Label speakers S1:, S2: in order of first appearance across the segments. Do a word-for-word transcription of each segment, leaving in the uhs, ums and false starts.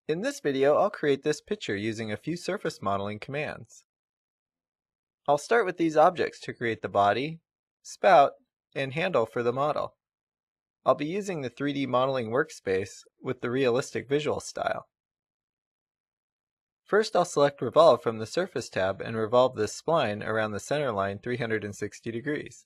S1: In this video, I'll create this picture using a few surface modeling commands. I'll start with these objects to create the body, spout, and handle for the model. I'll be using the three D modeling workspace with the realistic visual style. First, I'll select Revolve from the Surface tab and revolve this spline around the center line three hundred sixty degrees.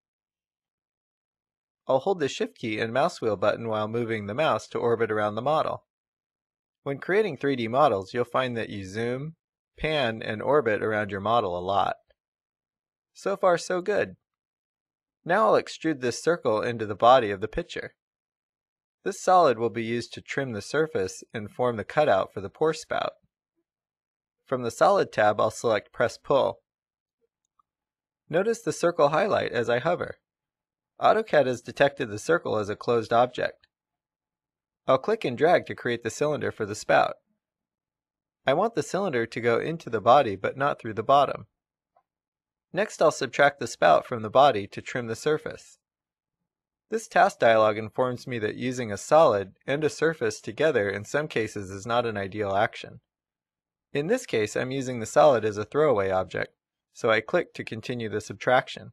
S1: I'll hold the Shift key and mouse wheel button while moving the mouse to orbit around the model. When creating three D models, you'll find that you zoom, pan, and orbit around your model a lot. So far, so good. Now I'll extrude this circle into the body of the picture. This solid will be used to trim the surface and form the cutout for the pour spout. From the Solid tab, I'll select Press Pull. Notice the circle highlight as I hover. AutoCAD has detected the circle as a closed object. I'll click and drag to create the cylinder for the spout. I want the cylinder to go into the body but not through the bottom. Next, I'll subtract the spout from the body to trim the surface. This task dialog informs me that using a solid and a surface together in some cases is not an ideal action. In this case, I'm using the solid as a throwaway object, so I click to continue the subtraction.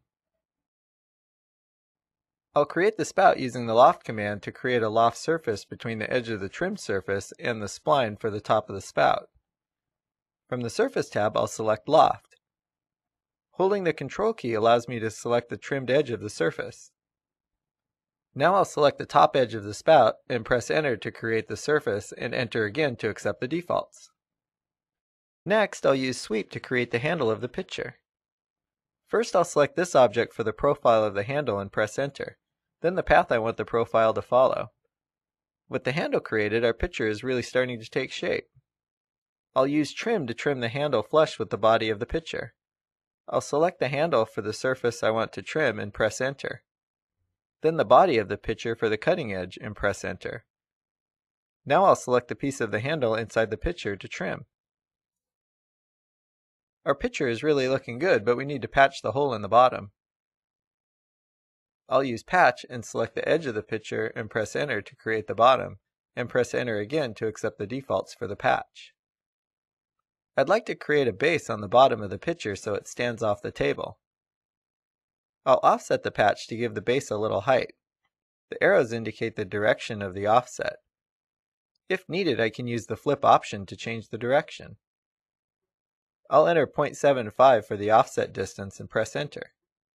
S1: I'll create the spout using the loft command to create a loft surface between the edge of the trimmed surface and the spline for the top of the spout. From the Surface tab, I'll select Loft. Holding the Control key allows me to select the trimmed edge of the surface. Now I'll select the top edge of the spout and press Enter to create the surface and Enter again to accept the defaults. Next, I'll use Sweep to create the handle of the picture. First, I'll select this object for the profile of the handle and press Enter, then the path I want the profile to follow. With the handle created, our picture is really starting to take shape. I'll use Trim to trim the handle flush with the body of the picture. I'll select the handle for the surface I want to trim and press Enter. Then the body of the picture for the cutting edge and press Enter. Now I'll select the piece of the handle inside the picture to trim. Our picture is really looking good, but we need to patch the hole in the bottom. I'll use Patch and select the edge of the picture and press Enter to create the bottom, and press Enter again to accept the defaults for the patch. I'd like to create a base on the bottom of the picture so it stands off the table. I'll offset the patch to give the base a little height. The arrows indicate the direction of the offset. If needed, I can use the flip option to change the direction. I'll enter zero point seven five for the offset distance and press Enter.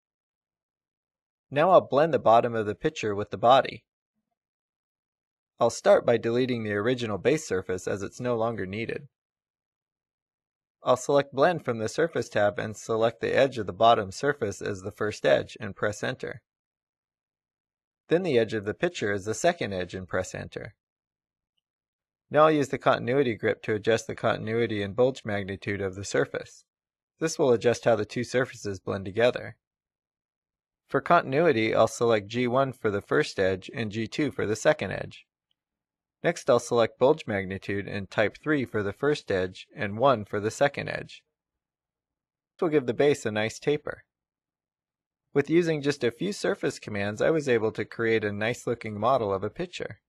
S1: Now I'll blend the bottom of the picture with the body. I'll start by deleting the original base surface as it's no longer needed. I'll select Blend from the Surface tab and select the edge of the bottom surface as the first edge and press Enter. Then the edge of the picture as the second edge and press Enter. Now I'll use the continuity grip to adjust the continuity and bulge magnitude of the surface. This will adjust how the two surfaces blend together. For continuity, I'll select G one for the first edge and G two for the second edge. Next, I'll select bulge magnitude and type three for the first edge and one for the second edge. This will give the base a nice taper. With using just a few surface commands, I was able to create a nice looking model of a picture.